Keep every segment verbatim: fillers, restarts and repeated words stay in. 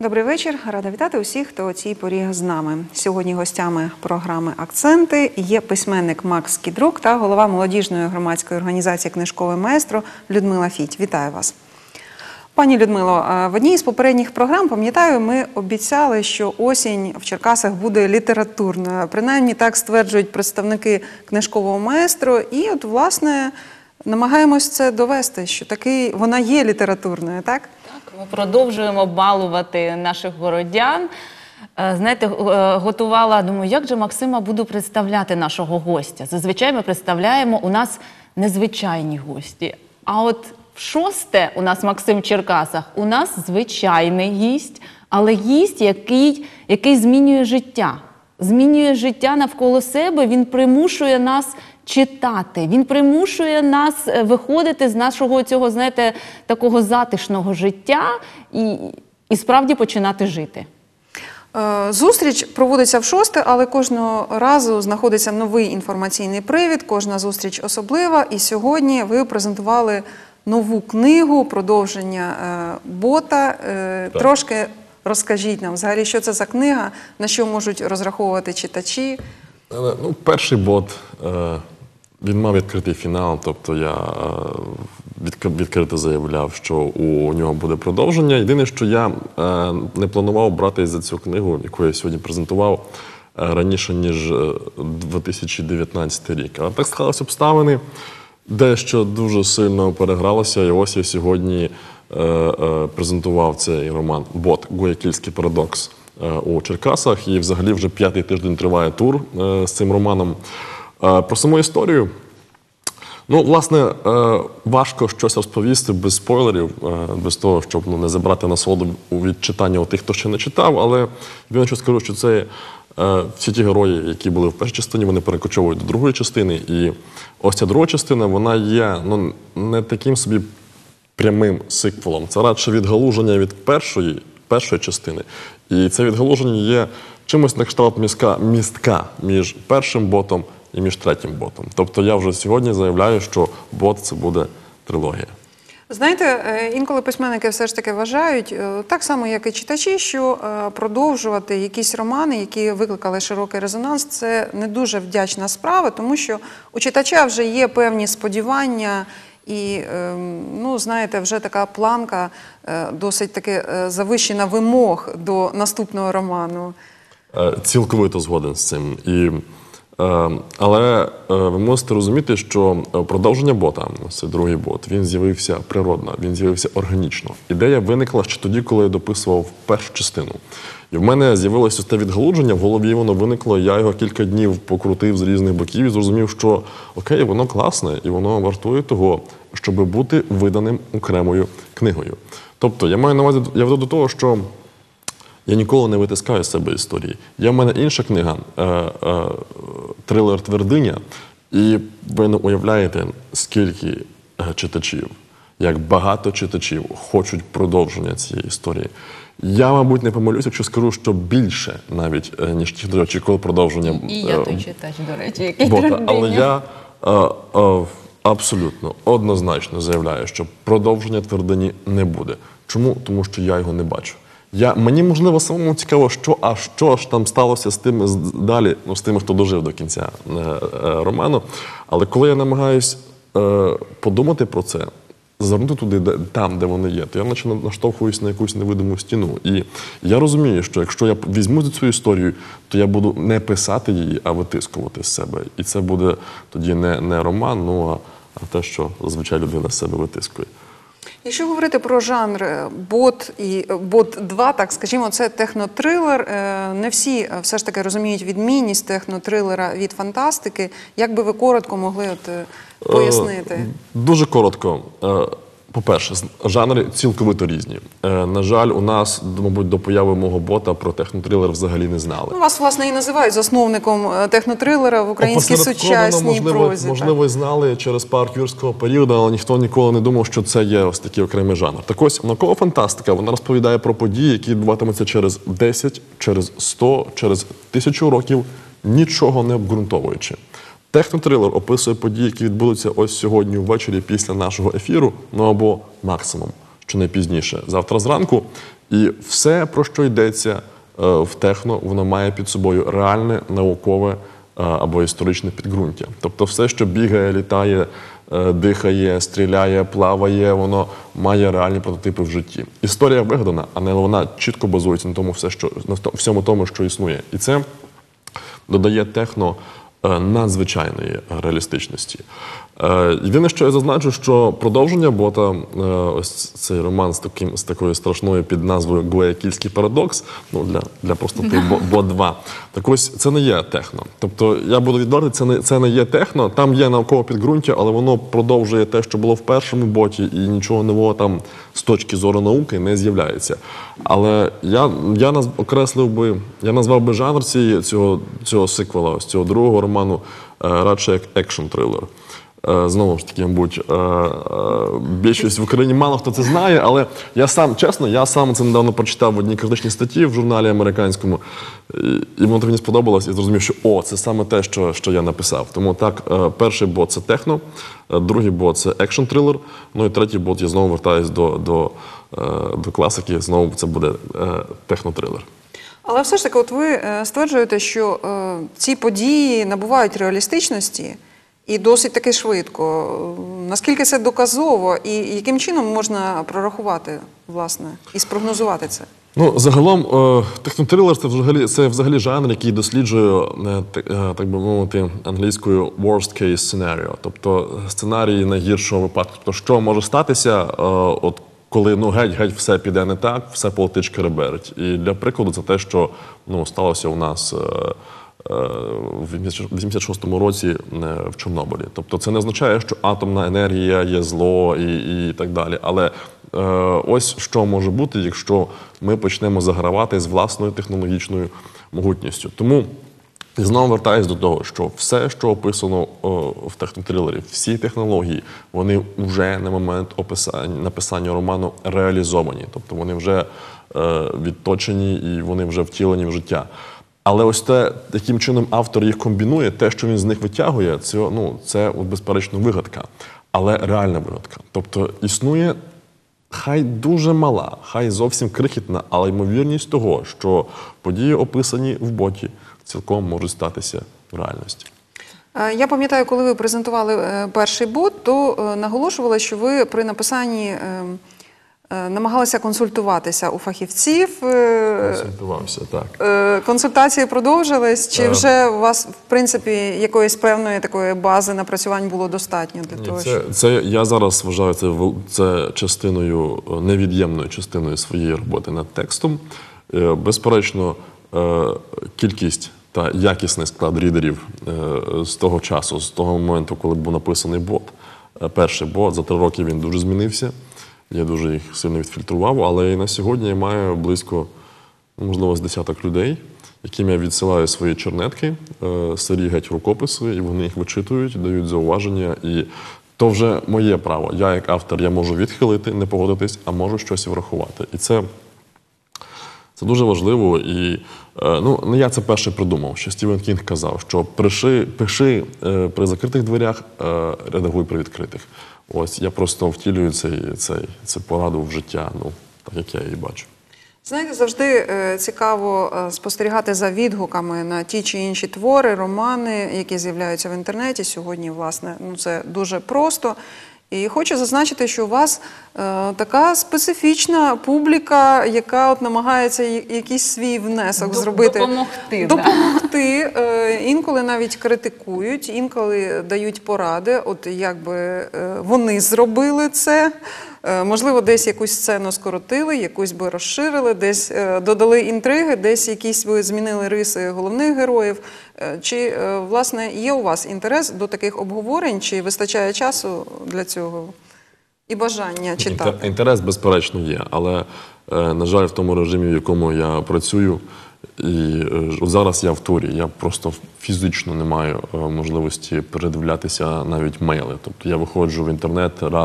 Добрий вечір. Рада вітати усіх, хто о цій порі з нами. Сьогодні гостями програми «Акценти» є письменник Макс Кідрук та голова молодіжної громадської організації «Книжкове маестро» Людмила Фіть. Вітаю вас. Пані Людмило, в одній з попередніх програм, пам'ятаю, ми обіцяли, що осінь в Черкасах буде літературною. Принаймні так стверджують представники «Книжкового маестро». І от, власне, намагаємось це довести, що таки вона є літературною, так? Так, ми продовжуємо балувати наших городян. Знаєте, готувала, думаю, як же Максима буду представляти нашого гостя. Зазвичай ми представляємо у нас незвичайні гості. А от в шосте у нас Максим в Черкасах, у нас звичайний гість, але гість, який, який змінює життя. Змінює життя навколо себе, він примушує нас читати, він примушує нас виходити з нашого цього, знаєте, такого затишного життя і, і справді починати жити. Зустріч проводиться в шосте, але кожного разу знаходиться новий інформаційний привід, кожна зустріч особлива. І сьогодні ви презентували нову книгу, продовження бота. Так. Трошки розкажіть нам, взагалі, що це за книга, на що можуть розраховувати читачі? Ну, перший бот, він мав відкритий фінал, тобто я відкрито заявляв, що у нього буде продовження. Єдине, що я не планував братись за цю книгу, яку я сьогодні презентував, раніше, ніж дві тисячі дев'ятнадцятий рік. Але так склалися обставини, дещо дуже сильно перегралося, і ось я сьогодні презентував цей роман «Бот. Гуякільський парадокс» у Черкасах, і взагалі вже п'ятий тиждень триває тур з цим романом. Про саму історію. Ну, власне, важко щось розповісти без спойлерів, без того, щоб ну, не забрати насолоду від читання у тих, хто ще не читав, але я скажу, що це всі ті герої, які були в першій частині, вони перекочовують до другої частини, і ось ця друга частина, вона є ну, не таким собі прямим сиквелом. Це радше відгалуження від першої, першої частини. І це відгалуження є чимось на кшталт містка, містка між першим ботом і між третім ботом. Тобто я вже сьогодні заявляю, що бот – це буде трилогія. Знаєте, інколи письменники все ж таки вважають, так само, як і читачі, що продовжувати якісь романи, які викликали широкий резонанс, це не дуже вдячна справа, тому що у читача вже є певні сподівання і, ну, знаєте, вже така планка, досить таки завищена вимог до наступного роману. Цілковито згоден з цим. І але ви мусите розуміти, що продовження бота, це другий бот, він з'явився природно, він з'явився органічно. Ідея виникла ще тоді, коли я дописував першу частину. І в мене з'явилося те відгалудження, в голові воно виникло, я його кілька днів покрутив з різних боків і зрозумів, що окей, воно класне і воно вартує того, щоб бути виданим окремою книгою. Тобто, я маю на увазі, я веду до того, що я ніколи не витискаю з себе історії. Є в мене інша книга, е, е, трилер «Твердиня», і ви не уявляєте, скільки читачів, як багато читачів хочуть продовження цієї історії. Я, мабуть, не помилюся, якщо скажу, що більше навіть, ніж ті, хто очікував продовження. І я той читач, до речі, який бота. «Твердиня». Але я е, е, абсолютно, однозначно заявляю, що продовження «Твердині» не буде. Чому? Тому що я його не бачу. Я, мені, можливо, самому цікаво, що, а що ж там сталося з тими далі, ну, з тими, хто дожив до кінця е, е, роману. Але коли я намагаюсь е, подумати про це, звернути туди, де, там, де вони є, то я наче наштовхуюсь на якусь невидиму стіну. І я розумію, що якщо я візьму цю історію, то я буду не писати її, а витискувати з себе. І це буде тоді не, не роман, ну, а, а те, що зазвичай людина з себе витискує. Якщо говорити про жанр бот і бот два, так скажімо, це технотрилер. Не всі все ж таки розуміють відмінність технотрилера від фантастики. Як би ви коротко могли от пояснити? Дуже коротко. По-перше, жанри цілковито різні. На жаль, у нас, мабуть, до появи мого бота про технотрилер взагалі не знали. Ну, вас, власне, і називають засновником технотрилера в українській сучасній можливо, прозі. Можливо, і знали через парк юрського періоду, але ніхто ніколи не думав, що це є ось такий окремий жанр. Так ось, наукова фантастика, вона розповідає про події, які відбуватимуться через десять, через сто, через тисячу років, нічого не обґрунтовуючи. Технотрилер описує події, які відбудуться ось сьогодні ввечері після нашого ефіру, ну або максимум, що найпізніше, завтра зранку. І все, про що йдеться в техно, воно має під собою реальне наукове або історичне підґрунтя. Тобто все, що бігає, літає, дихає, стріляє, плаває, воно має реальні прототипи в житті. Історія вигадана, але вона чітко базується на тому, все, що, на всьому тому, що існує. І це додає техно надзвичайної реалістичності. Єдине, що я зазначу, що продовження бота, ось цей роман з, таким, з такою страшною під назвою «Гуаякільський парадокс», ну, для, для простоти бот два, так ось це не є техно. Тобто, я буду відвертий, це не, це не є техно, там є наукове підґрунтя, але воно продовжує те, що було в першому боті, і нічого нового там з точки зору науки не з'являється. Але я, я наз, окреслив би, я назвав би жанр цієї, цього, цього сиквела, ось цього другого роману, радше як екшн-трилер. Знову ж таки, мабуть, більшість в Україні мало хто це знає, але я сам, чесно, я сам це недавно прочитав в одній критичній статті в журналі американському, і воно мені сподобалось, і зрозумів, що о, це саме те, що, що я написав. Тому так, перший бот – це техно, другий бот – це екшн-трилер, ну і третій бот, я знову вертаюсь до, до, до класики, знову це буде техно-трилер. Але все ж таки, от ви стверджуєте, що ці події набувають реалістичності, і досить таки швидко. Наскільки це доказово і яким чином можна прорахувати, власне, і спрогнозувати це? Ну, загалом, технотрилер – це взагалі, це взагалі жанр, який досліджує, так би мовити, англійською worst case scenario, тобто сценарії найгіршого випадку. Тобто, що може статися, от коли ну, геть-геть все піде не так, все полетить шкереберть. І для прикладу це те, що ну, сталося у нас в вісімдесят шостому році в Чорнобилі. Тобто це не означає, що атомна енергія є зло і, і так далі. Але е, ось що може бути, якщо ми почнемо загравати з власною технологічною могутністю. Тому і знову вертаюсь до того, що все, що описано о, в технотрилері, всі технології, вони вже на момент описання, написання роману реалізовані. Тобто вони вже е, відточені і вони вже втілені в життя. Але ось те, яким чином автор їх комбінує, те, що він з них витягує, це, ну, це безперечно вигадка, але реальна вигадка. Тобто існує хай дуже мала, хай зовсім крихітна, але ймовірність того, що події, описані в боті, цілком можуть статися в реальності. Я пам'ятаю, коли ви презентували перший бот, то наголошували, що ви при написанні намагалися консультуватися у фахівців. Консультувався, так. Консультації продовжились? Чи вже у вас, в принципі, якоїсь певної такої бази напрацювань було достатньо для того, це, щоб... це, я зараз вважаю це, це частиною, невід'ємною частиною своєї роботи над текстом. Безперечно, кількість та якісний склад рідерів з того часу, з того моменту, коли був написаний бот, перший бот, за три роки він дуже змінився. Я дуже їх сильно відфільтрував, але і на сьогодні я маю близько, можливо, з десяток людей, яким я відсилаю свої чернетки, старі геть рукописи, і вони їх вичитують, дають зауваження. І то вже моє право. Я, як автор, я можу відхилити, не погодитись, а можу щось врахувати. І це, це дуже важливо. І ну, не я це перше придумав. Ще Стівен Кінг казав, що пиши, пиши при закритих дверях, редагуй при відкритих. Ось, я просто втілюю цей, цей, цю пораду в життя, ну, так як я її бачу. Знаєте, завжди е, цікаво е, спостерігати за відгуками на ті чи інші твори, романи, які з'являються в інтернеті. Сьогодні, власне, ну, це дуже просто. І хочу зазначити, що у вас е, така специфічна публіка, яка от намагається якийсь свій внесок Доп- зробити. Допомогти. Допомогти. Да. Е, інколи навіть критикують, інколи дають поради, от як би е, вони зробили це. Е, можливо, десь якусь сцену скоротили, якусь би розширили, десь е, додали інтриги, десь якісь ви змінили риси головних героїв. Е, чи, е, власне, є у вас інтерес до таких обговорень, чи вистачає часу для цього і бажання читати? Інтерес, безперечно, є, але, е, на жаль, в тому режимі, в якому я працюю, і е, зараз я в турі, я просто фізично не маю е, можливості передивлятися навіть мейли. Тобто я виходжу в інтернет раз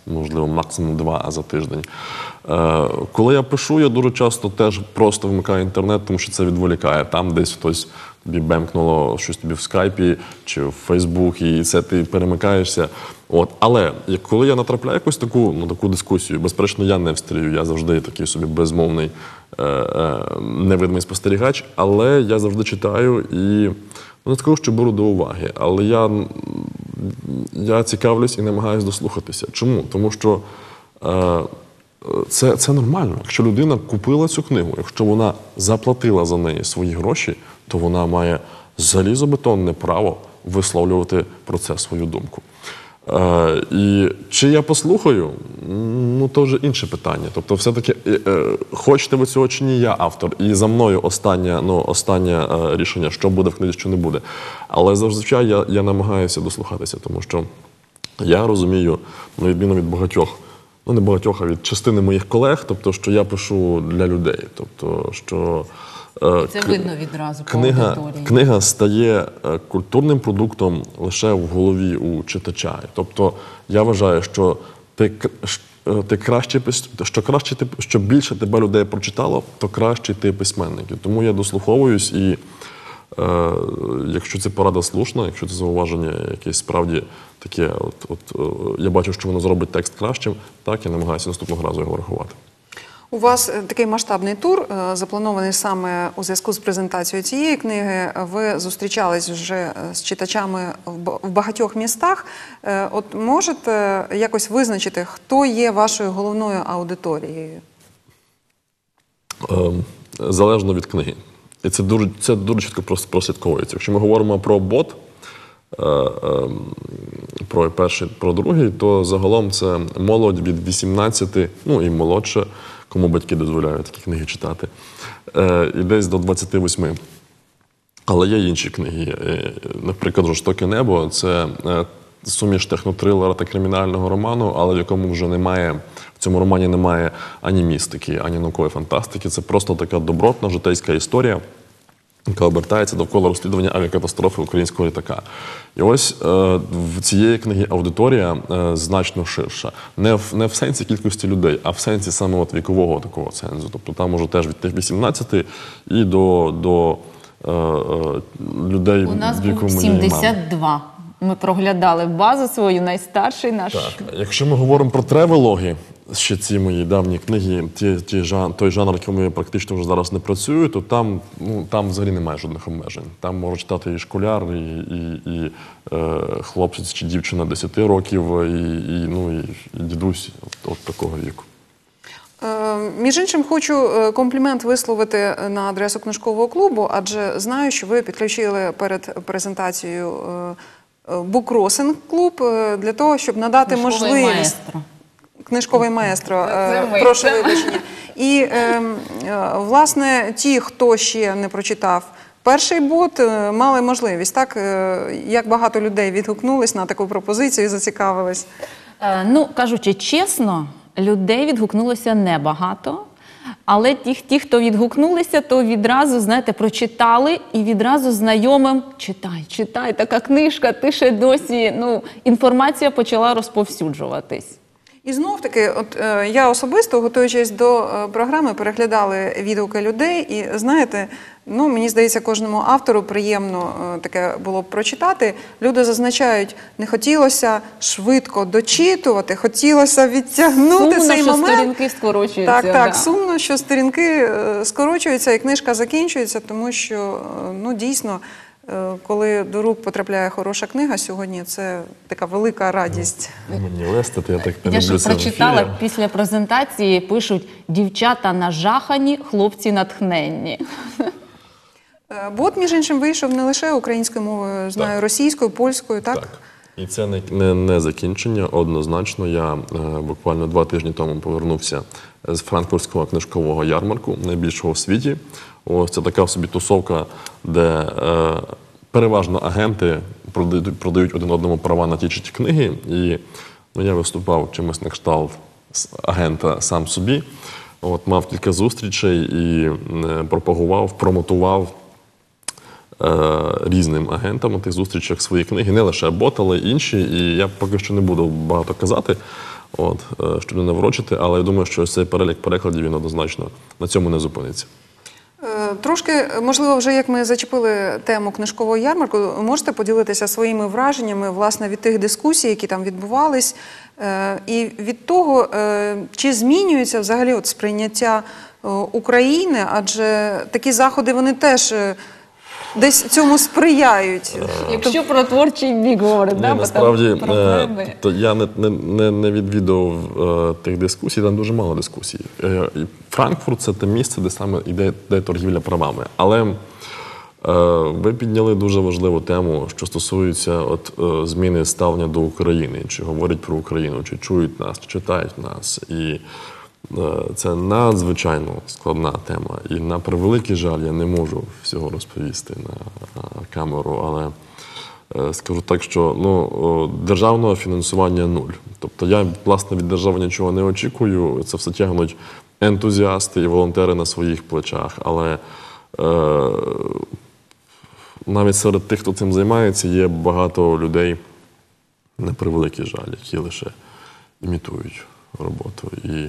можливо, максимум два за тиждень. Е, коли я пишу, я дуже часто теж просто вмикаю інтернет, тому що це відволікає. Там десь хтось тобі бемкнуло щось тобі в скайпі чи в Фейсбук, і це ти перемикаєшся. От. Але як коли я натрапляю якусь таку, ну, таку дискусію, безперечно, я не встрію, я завжди такий собі безмовний, е, е, невидимий спостерігач, але я завжди читаю і, ну, не скажу, що беру до уваги, але я, я цікавлюсь і намагаюся дослухатися. Чому? Тому що е, це, це нормально. Якщо людина купила цю книгу, якщо вона заплатила за неї свої гроші, то вона має залізобетонне право висловлювати про це свою думку. Е, і чи я послухаю, ну то вже інше питання. Тобто, все-таки, е, хочете ви цього чи ні, я автор. І за мною останнє, ну, останнє е, рішення, що буде в книзі, що не буде. Але зазвичай я, я намагаюся дослухатися, тому що я розумію, на відміну від багатьох, ну не багатьох, а від частини моїх колег, тобто, що я пишу для людей. Тобто, що е, Це к- видно відразу по Книга, аудиторії. книга стає е, культурним продуктом лише в голові у читача. Тобто я вважаю, що ти, к- ш- е, ти краще, пис- що, краще ти, що більше тебе людей прочитало, то краще ти письменник. І тому я дослуховуюсь і е, якщо це порада слушна, якщо це зауваження якесь справді таке, от, от, е, я бачу, що воно зробить текст кращим, так я намагаюся наступного разу його врахувати. У вас е, такий масштабний тур, е, запланований саме у зв'язку з презентацією цієї книги. Ви зустрічались вже е, з читачами в ба- в багатьох містах. Е, От можете якось визначити, хто є вашою головною аудиторією? Ем, залежно від книги. І це дуже, це дуже чітко прос- прослідковується. Якщо ми говоримо про бот, е, ем, про перший, про другий, то загалом це молодь від вісімнадцяти, ну і молодше, кому батьки дозволяють такі книги читати, е, і десь до двадцяти восьми. Але є інші книги. Е, Наприклад, «Жорстоке небо» – це е, суміш технотрилера та кримінального роману, але в якому вже немає, в цьому романі немає ані містики, ані наукової фантастики. Це просто така добротна житейська історія, яка обертається довкола розслідування авіакатастрофи українського літака. І ось е, в цієї книги аудиторія е, значно ширша. Не в, не в сенсі кількості людей, а в сенсі саме от вікового такого цензу. Тобто там може теж від тих вісімнадцяти і до, до е, е, людей У нас віку був моєї мами. сімдесят два. Ми проглядали базу свою, найстарший наш. Так, якщо ми говоримо про тревелоги, ще ці мої давні книги, ті, ті жан, той жанр, якому я практично вже зараз не працюю, то там, ну, там взагалі немає жодних обмежень. Там може читати і школяр, і, і, і е, хлопець чи дівчина десяти років, і, і, ну, і, і дідусь от, от такого віку. Е, Між іншим, хочу е, комплімент висловити на адресу книжкового клубу, адже знаю, що ви підключили перед презентацією е, е, буккросинг клуб е, для того, щоб надати Книжковий можливість. маестро. Книжковий маестро, Це е, ми. прошу вибачення. І, е, е, власне, ті, хто ще не прочитав перший бот, е, мали можливість, так? Е, Як багато людей відгукнулись на таку пропозицію і зацікавились? Е, Ну, кажучи чесно, людей відгукнулося небагато. Але ті, ті, хто відгукнулися, то відразу, знаєте, прочитали і відразу знайомим читай, читай, така книжка, ти ще досі, ну, інформація почала розповсюджуватись. І знов-таки, от е, я особисто, готуючись до е, програми, переглядали відгуки людей, і знаєте, ну мені здається, кожному автору приємно е, таке було б прочитати. Люди зазначають, не хотілося швидко дочитувати, хотілося відтягнути Сумно, цей що момент. сторінки скорочуються. Так, так, да. сумно, що сторінки е, скорочуються і книжка закінчується, тому що, е, ну, дійсно, е, коли до рук потрапляє хороша книга сьогодні, це така велика радість. Мені листити, я так не Я люблю ж це в прочитала, ефірі. після презентації пишуть «Дівчата нажахані, хлопці натхненні». Е, Бот, між іншим, вийшов не лише українською мовою, знаю, Так. російською, польською, так? Так. І це не, не, не закінчення. Однозначно, я е, буквально два тижні тому повернувся з франкфуртського книжкового ярмарку, найбільшого в світі. Ось це така собі тусовка, де е, переважно агенти продають, продають один одному права на ті чи ті книги. І ну, я виступав чимось на кшталт з агента сам собі. От, мав кілька зустрічей і е, пропагував, промотував е, різним агентам на тих зустрічах свої книги, не лише бот, але й інші. І я поки що не буду багато казати. от, е, щоб не наврочити, але я думаю, що цей перелік перекладів, він однозначно на цьому не зупиниться. Е, Трошки, можливо, вже як ми зачепили тему книжкового ярмарку, можете поділитися своїми враженнями, власне, від тих дискусій, які там відбувались, е, і від того, е, чи змінюється взагалі от сприйняття е, України, адже такі заходи, вони теж е, десь цьому сприяють. Якщо про творчий бік говорити, Ні, да, бо насправді, там проблеми. е, то я не, не, не, не відвідував е, тих дискусій, там дуже мало дискусій. Е, і Франкфурт – це те місце, де саме йде, йде торгівля правами. Але е, ви підняли дуже важливу тему, що стосується от, е, зміни ставлення до України, чи говорять про Україну, чи чують нас, чи читають нас. І е, це надзвичайно складна тема. І на превеликий жаль, я не можу всього розповісти на, на камеру, але Е, скажу так, що ну, о, державного фінансування нуль. Тобто я, власне, від держави нічого не очікую. Це все тягнуть ентузіасти і волонтери на своїх плечах. Але е, навіть серед тих, хто цим займається, є багато людей, на превеликий жаль, які лише імітують роботу. І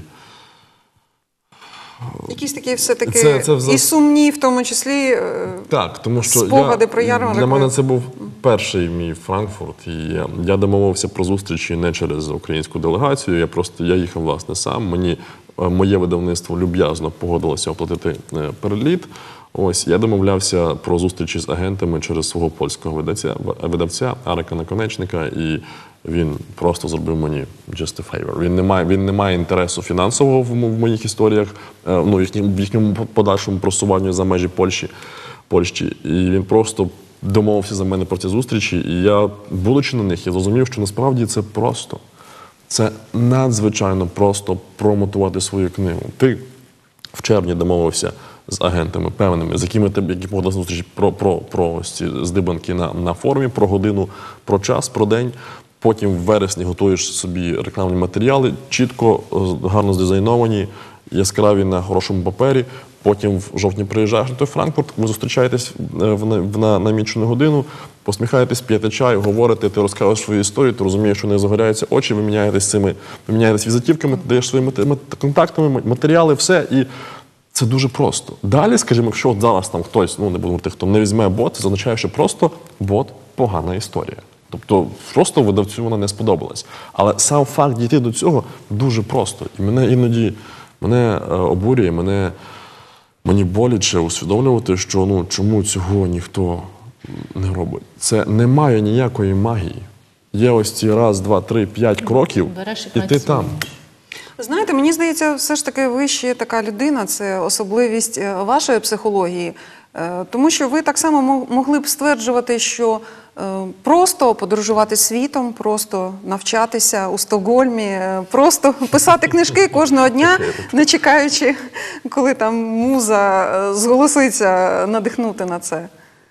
Якісь такі все-таки Це- це вза- і сумні, в тому числі, е, Так, тому що Спогади я, про ярмарок. для мене це був перший мій Франкфурт. І я, я домовився про зустрічі не через українську делегацію. Я просто я їхав власне сам. Мені е, моє видавництво люб'язно погодилося оплатити е, переліт. Ось я домовлявся про зустрічі з агентами через свого польського видавця, видавця Арика Наконечника, і він просто зробив мені just a favor. Він не має, він не має інтересу фінансового в, мо- в моїх історіях, е, ну, їхнім, в їхньому подальшому просуванню за межі Польщі, Польщі. І він просто домовився за мене про ці зустрічі. І я, будучи на них, я зрозумів, що насправді це просто. Це надзвичайно просто промотувати свою книгу. Ти в червні домовився з агентами певними, з якими ти які погодили зустрічі про, про, про ось ці здибанки на, на форумі, про годину, про час, про день. Потім в вересні готуєш собі рекламні матеріали, чітко, е, гарно здизайновані, яскраві на хорошому папері. Потім в жовтні приїжджаєш на той Франкфурт, ви зустрічаєтесь е, в, на- в на- намічену годину, посміхаєтесь, п'єте чай, говорите, ти розказуєш свою історію, ти розумієш, що не загоряються очі, ви міняєтесь цими, ви міняєтесь візитівками, ти даєш своїми мат- мат- контактами, матеріали, все. І це дуже просто. Далі, скажімо, якщо от зараз там хтось, ну не буду говорити, хто не візьме бот, це означає, що просто бот – погана історія. Тобто просто видавцю вона не сподобалась. Але сам факт дійти до цього дуже просто. І мене іноді мене е, обурює, мене, мені боляче усвідомлювати, що ну, чому цього ніхто не робить. Це не має ніякої магії. Є ось ці раз, два, три, п'ять кроків, Береш і і ти працюєш. там. Знаєте, мені здається, все ж таки ви ще така людина, це особливість е, вашої психології. Е, Тому що ви так само мо- могли б стверджувати, що е, просто подорожувати світом, просто навчатися у Стокгольмі, е, просто писати книжки кожного дня, не чекаючи, коли там муза е, зголоситься надихнути на це.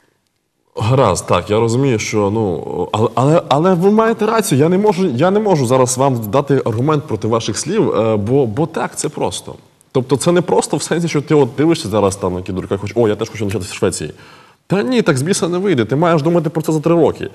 Гаразд, так, я розумію, що ну, але, але, але ви маєте рацію. Я не можу, я не можу зараз вам дати аргумент проти ваших слів, е, бо, бо так, це просто. Тобто це не просто в сенсі, що ти от дивишся зараз там на кідурка, хоч, о, я теж хочу навчатися в Швеції. Та ні, так з біса не вийде. Ти маєш думати про це за три роки.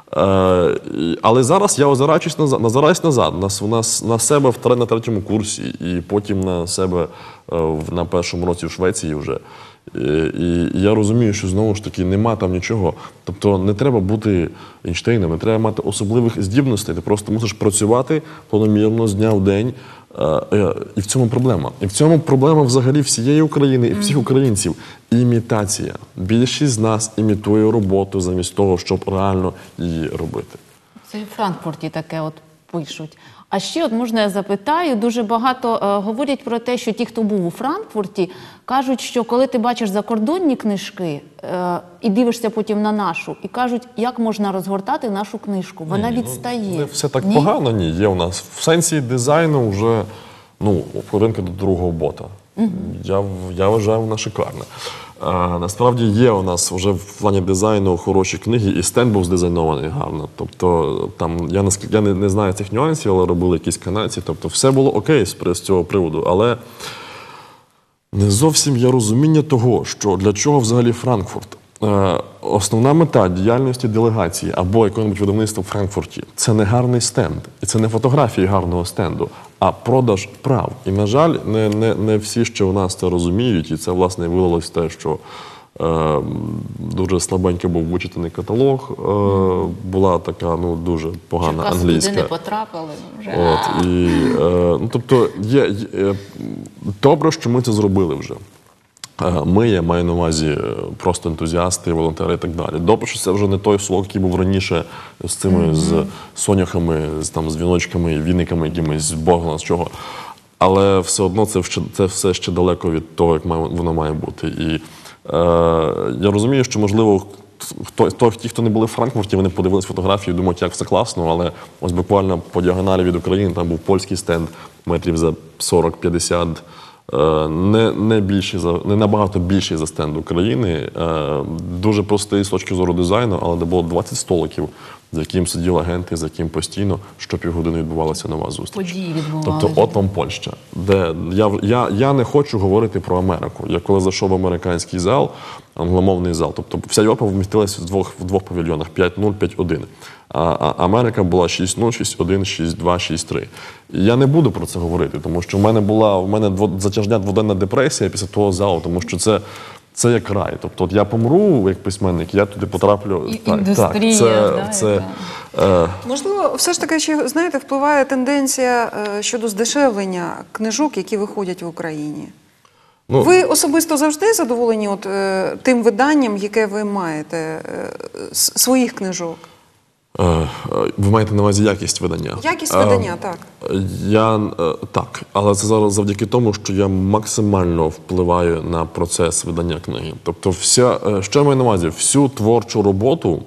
Е, і- але зараз я озираючись назад, назираюсь назад на, с- на, с- на себе в, тре- на третьому курсі, і потім на себе е, в- на першому році в Швеції вже. Е, І я розумію, що знову ж таки нема там нічого. Тобто не треба бути Ейнштейном, не треба мати особливих здібностей. Ти просто мусиш працювати планомірно з дня в день. Е, е, І в цьому проблема. І в цьому проблема взагалі всієї України і всіх українців. Імітація. Більшість з нас імітує роботу замість того, щоб реально її робити. Це і в Франкфурті таке от пишуть. А ще от можна я запитаю, дуже багато е, говорять про те, що ті, хто був у Франкфурті, кажуть, що коли ти бачиш закордонні книжки е, і дивишся потім на нашу, і кажуть, як можна розгортати нашу книжку, вона відстає. Не все так Ні? погано, ні. Є у нас в сенсі дизайну вже ну, хвилинка до другого бота. Я, в- я вважаю, вона шикарна. А, насправді є у нас вже в плані дизайну хороші книги, і стенд був здизайнований гарно. Тобто там я не я не, не знаю цих нюансів, але робили якісь канадці. Тобто все було окей з, з цього приводу. Але не зовсім є розуміння того, що для чого взагалі Франкфурт. Е, основна мета діяльності делегації або якого-небудь видавництва в Франкфурті – це не гарний стенд, і це не фотографії гарного стенду, а продаж прав. І, на жаль, не, не, не всі ще у нас це розуміють, і це, власне, вилилось те, що е, дуже слабенько був вичитаний каталог, е, була така, ну, дуже погана Черкас англійська. туди не потрапили вже. От, і, е, ну, тобто, є, є, добре, що ми це зробили вже. Ми, я маю на увазі просто ентузіасти, волонтери і так далі. Добре, що це вже не той слог, який був раніше з цими mm-hmm. з соняхами, з, там, з віночками, віниками якимись, з Бога з чого. Але все одно це, ще, це все ще далеко від того, як має, воно має бути. І е, я розумію, що, можливо, хто, хто, ті, хто не були в Франкфурті, вони подивились фотографії і думають, як все класно, але ось буквально по діагоналі від України там був польський стенд метрів за сорок-п'ятдесят. Не, не, більший за, не набагато більший за стенд України, дуже простий з точки зору дизайну, але де було двадцять столиків, за яким сиділи агенти, за яким постійно щопівгодини відбувалася нова зустріч. Події відбувалися. Тобто от вам Польща, де я, я, я не хочу говорити про Америку. Я коли зайшов в американський зал, англомовний зал, тобто вся Європа вмістилася в двох, в двох павільйонах – п'ять нуль, п'ять один. А Америка була шість нуль, шість один, шість два, шість три. І я не буду про це говорити, тому що в мене була в мене затяжна дводенна депресія після того залу, тому що це, це як рай. Тобто от я помру як письменник, я туди потраплю. І так, індустрія, так, це, да, це, це... Е... Можливо, все ж таки, чи, знаєте, впливає тенденція е, щодо здешевлення книжок, які виходять в Україні? Ну, ви особисто завжди задоволені от, е, тим виданням, яке ви маєте, е, своїх книжок? Ви маєте на увазі якість видання? Якість видання, так. Я, так, але це зараз завдяки тому, що я максимально впливаю на процес видання книги. Тобто, вся, що я маю на увазі? Всю творчу роботу,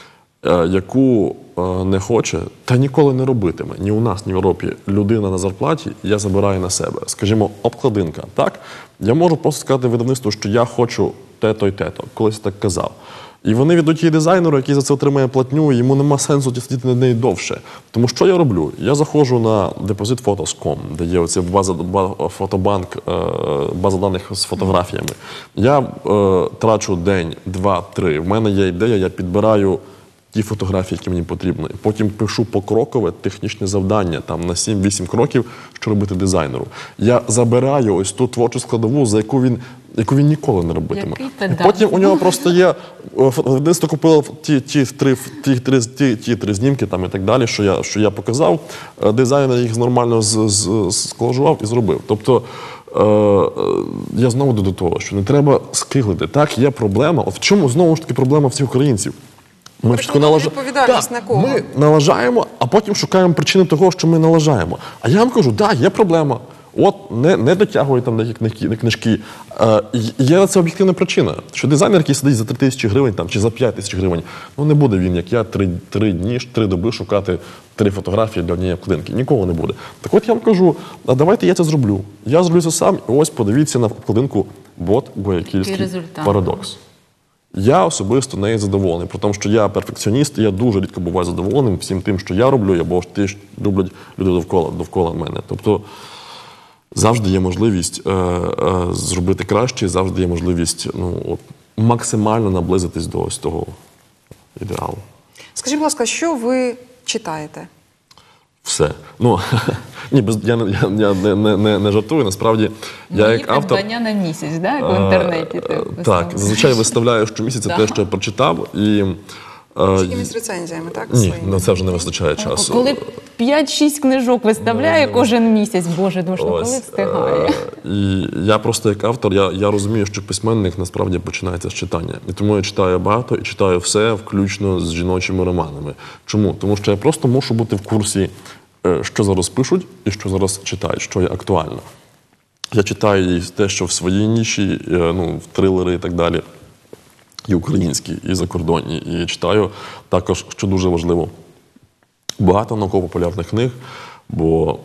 яку не хоче, та ніколи не робитиме, ні у нас, ні в Європі, людина на зарплаті, я забираю на себе. Скажімо, обкладинка, так? Я можу просто сказати видавництву, що я хочу те-то й те-то. Колись так казав. І вони віддають її дизайнеру, який за це отримає платню, і йому нема сенсу сидіти над нею довше. Тому що я роблю? Я заходжу на депозит фотос крапка ком, де є оця база, фотобанк, база даних з фотографіями. Я е, трачу день, два, три. В мене є ідея, я підбираю ті фотографії, які мені потрібні. Потім пишу покрокове технічне завдання, там на сім-вісім кроків, що робити дизайнеру. Я забираю ось ту творчу складову, за яку він яку він ніколи не робитиме. Потім у нього просто є, видавництво купило ті, ті, три, ті, ті, ті, ті три знімки там і так далі, що я, що я показав, дизайнер їх нормально з, з, сколажував і зробив. Тобто, е, я знову йду до того, що не треба скиглити. Так, є проблема. От в чому знову ж таки проблема всіх українців? Ми Тобто налаж... відповідальність так, на кого? Ми налажаємо, а потім шукаємо причини того, що ми налажаємо. А я вам кажу, так, да, є проблема. От, не, не дотягує там на книжки. Е, є на це об'єктивна причина, що дизайнер, який сидить за три тисячі гривень там, чи за п'ять тисяч гривень, ну не буде він, як я, три, три дні, три доби шукати три фотографії для однієї обкладинки. Нікого не буде. Так от я вам кажу, а давайте я це зроблю. Я зроблю це сам, і ось подивіться на обкладинку «Бот Гуаякільський парадокс». Я особисто нею задоволений, про тому, що я перфекціоніст, і я дуже рідко буваю задоволеним всім тим, що я роблю, або ж ті, що роблять люди довкола, довкола мене. Тобто, завжди є можливість е, е, зробити краще, завжди є можливість ну, от, максимально наблизитись до ось того ідеалу. Скажіть, будь ласка, що ви читаєте? Все. Ну, ні, без, я, я, я не, не, не, не жартую, насправді, я як автор... придбання на місяць, да, як в інтернеті ти писав? Так, зазвичай виставляю щомісяця те, що я прочитав, і... З якимись рецензіями, так? Ні, на це вже не вистачає часу. Коли п'ять-шість книжок виставляє кожен місяць, боже, думаєш, ну коли встигає? І я просто як автор, я, я розумію, що письменник насправді починається з читання. І тому я читаю багато і читаю все, включно з жіночими романами. Чому? Тому що я просто мушу бути в курсі, що зараз пишуть і що зараз читають, що є актуально. Я читаю те, що в своїй ніші, ну, в трилери і так далі, і українські, і закордонні. І читаю також, що дуже важливо, багато науково-популярних книг, бо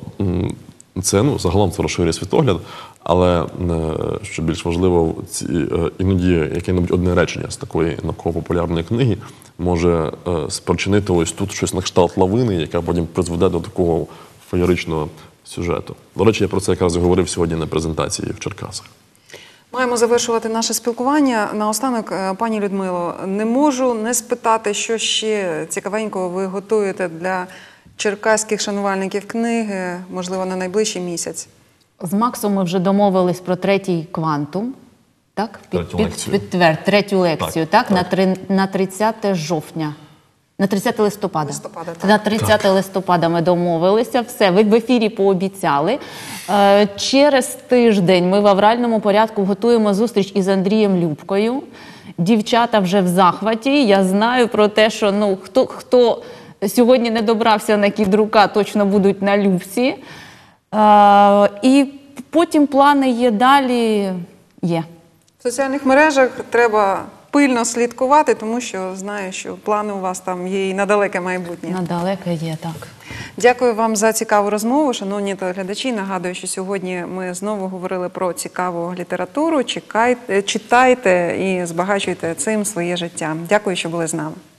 це, ну, загалом це розширює світогляд, але, що більш важливо, ці, іноді яке-небудь одне речення з такої науково-популярної книги може спричинити ось тут щось на кшталт лавини, яка потім призведе до такого феєричного сюжету. До речі, я про це якраз говорив сьогодні на презентації в Черкасах. Маємо завершувати наше спілкування. Наостанок, е, пані Людмило, не можу не спитати, що ще цікавенького ви готуєте для черкаських шанувальників книги, можливо, на найближчий місяць. З Максом ми вже домовились про третій квантум. Так? Третю лекцію. Підтвер, третю лекцію, так? Так, На, три, на тридцяте жовтня. На тридцяте листопада. Листопада, так. На тридцяте листопада ми домовилися. Все, ви в ефірі пообіцяли. Е, через тиждень ми в авральному порядку готуємо зустріч із Андрієм Любкою. Дівчата вже в захваті. Я знаю про те, що ну, хто, хто сьогодні не добрався на Кідрука, точно будуть на Любці. Е, і потім плани є далі. Є. В соціальних мережах треба пильно слідкувати, тому що знаю, що плани у вас там є і на далеке майбутнє. На далеке є, так. Дякую вам за цікаву розмову, шановні телеглядачі. Нагадую, що сьогодні ми знову говорили про цікаву літературу. Чекайте, читайте і збагачуйте цим своє життя. Дякую, що були з нами.